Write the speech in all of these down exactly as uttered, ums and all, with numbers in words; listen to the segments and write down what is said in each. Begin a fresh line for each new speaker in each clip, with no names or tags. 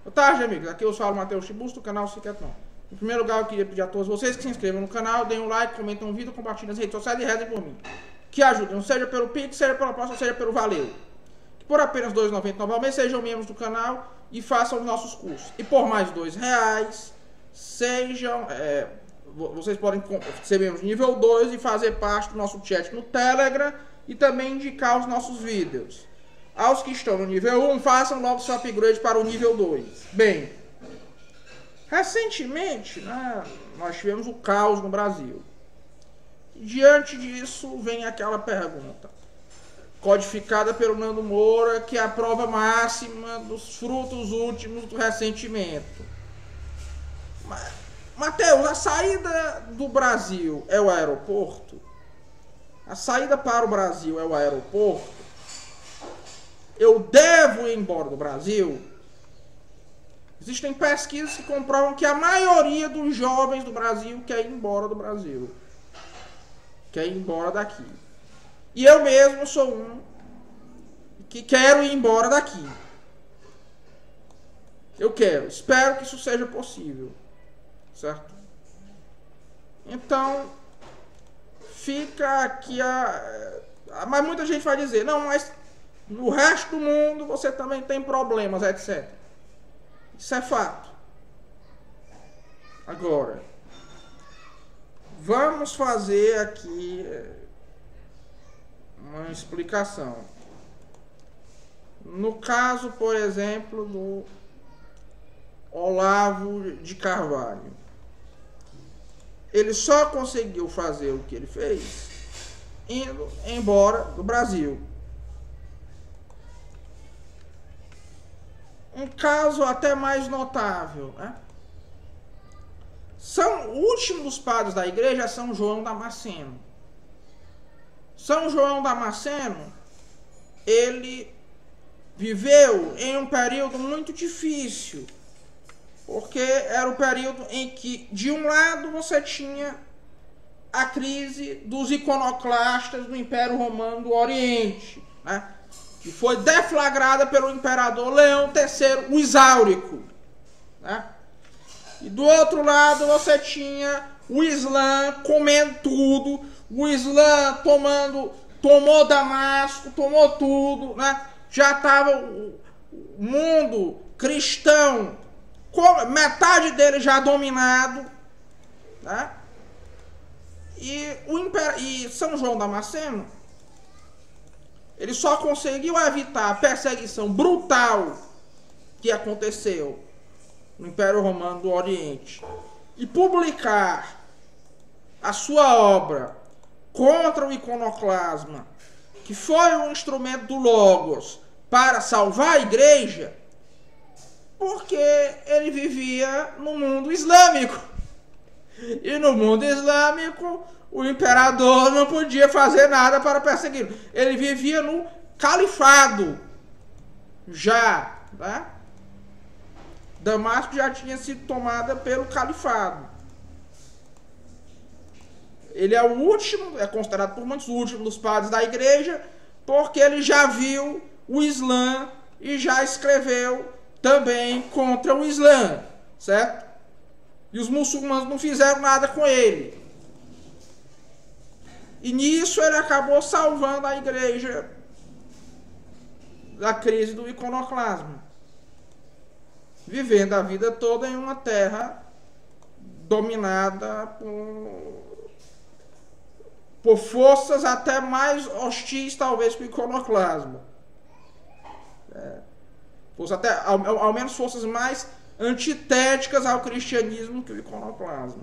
Boa tarde, amigos. Aqui eu falo Matheus Tiburcio do canal Cicatron. Em primeiro lugar, eu queria pedir a todos vocês que se inscrevam no canal, deem um like, comentem um vídeo, compartilhem nas redes sociais e rezem por mim. Que ajudem, seja pelo Pix, seja pela aposta, seja pelo Valeu. Que por apenas dois reais e noventa centavos ao mês sejam membros do canal e façam os nossos cursos. E por mais dois reais, sejam... É, vocês podem ser membros de nível dois e fazer parte do nosso chat no Telegram e também indicar os nossos vídeos. Aos que estão no nível um, façam logo seu upgrade para o nível dois. Bem, recentemente, né, nós tivemos o caos no Brasil. Diante disso, vem aquela pergunta, codificada pelo Nando Moura, que é a prova máxima dos frutos últimos do ressentimento. Matheus, a saída do Brasil é o aeroporto? A saída para o Brasil é o aeroporto? Eu devo ir embora do Brasil? Existem pesquisas que comprovam que a maioria dos jovens do Brasil quer ir embora do Brasil. Quer ir embora daqui. E eu mesmo sou um que quero ir embora daqui. Eu quero. Espero que isso seja possível. Certo? Então, fica aqui a... Mas muita gente vai dizer, não, mas no resto do mundo você também tem problemas, etcétera. Isso é fato. Agora, vamos fazer aqui uma explicação. No caso, por exemplo, do Olavo de Carvalho. Ele só conseguiu fazer o que ele fez indo embora do Brasil. Um caso até mais notável, né? São, o último dos padres da igreja é São João Damasceno. São João Damasceno, ele viveu em um período muito difícil, porque era o período em que, de um lado, você tinha a crise dos iconoclastas do Império Romano do Oriente, né? Que foi deflagrada pelo imperador Leão terceiro, o Exáurico, né? E do outro lado você tinha o Islã comendo tudo, o Islã tomando, tomou Damasco, tomou tudo, né? Já estava o mundo cristão, metade dele já dominado, né? E, o imper... e São João Damasceno, ele só conseguiu evitar a perseguição brutal que aconteceu no Império Romano do Oriente e publicar a sua obra contra o iconoclasma, que foi um instrumento do Logos para salvar a igreja, porque ele vivia no mundo islâmico. E no mundo islâmico, o imperador não podia fazer nada para persegui-lo. Ele vivia no califado. Já, né? Damasco já tinha sido tomada pelo califado. Ele é o último, é considerado por muitos o último dos padres da igreja, porque ele já viu o Islã e já escreveu também contra o Islã, certo? E os muçulmanos não fizeram nada com ele. E nisso ele acabou salvando a igreja da crise do iconoclasmo, vivendo a vida toda em uma terra dominada por, por forças até mais hostis, talvez, que o iconoclasmo. É, até, ao, ao menos forças mais antitéticas ao cristianismo que o iconoclasmo.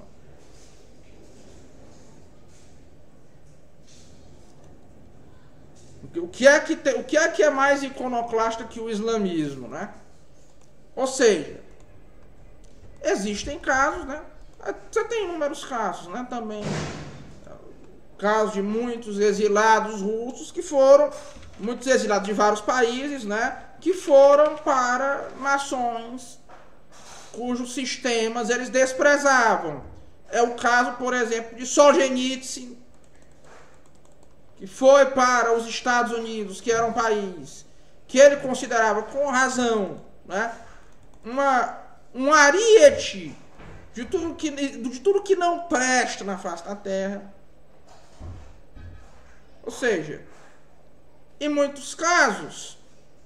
O que é que, tem, o que é que é mais iconoclasta que o islamismo, né? Ou seja, existem casos, né? Você tem inúmeros casos, né? Também casos de muitos exilados russos que foram, muitos exilados de vários países, né? Que foram para nações cujos sistemas eles desprezavam. É o caso, por exemplo, de Solzhenitsyn, que foi para os Estados Unidos, que era um país que ele considerava com razão, né, uma, um ariete de tudo, que, de tudo que não presta na face da Terra. Ou seja, em muitos casos,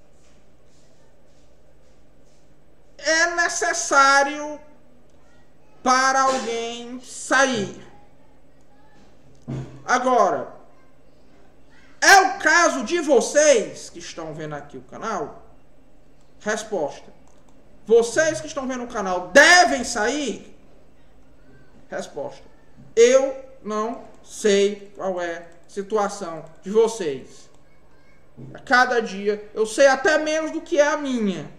é necessário para alguém sair. Agora, é o caso de vocês que estão vendo aqui o canal? Resposta: vocês que estão vendo o canal devem sair? Resposta: eu não sei qual é a situação de vocês. A cada dia eu sei até menos do que é a minha.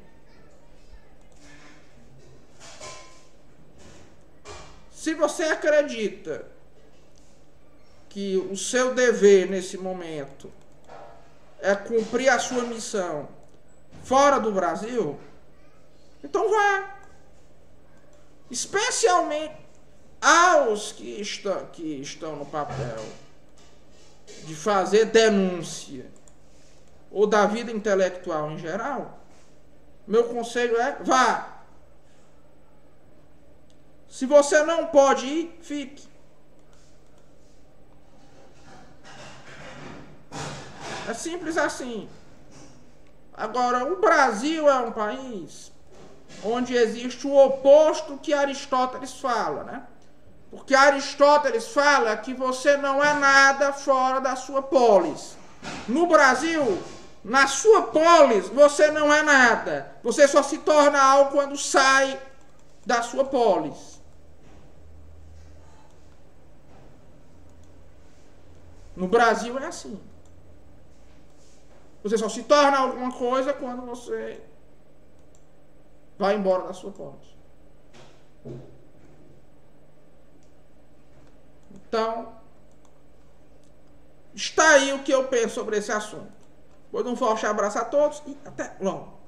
Se você acredita que o seu dever nesse momento é cumprir a sua missão fora do Brasil, então vá. Especialmente aos que estão, que estão no papel de fazer denúncia ou da vida intelectual em geral, meu conselho é: vá. Se você não pode ir, fique. É simples assim. Agora, o Brasil é um país onde existe o oposto que Aristóteles fala, né? Porque Aristóteles fala que você não é nada fora da sua polis. No Brasil, na sua polis, você não é nada. Você só se torna algo quando sai da sua polis. No Brasil é assim. Você só se torna alguma coisa quando você vai embora da sua polis. Então, está aí o que eu penso sobre esse assunto. Pois um forte abraço a todos e até logo.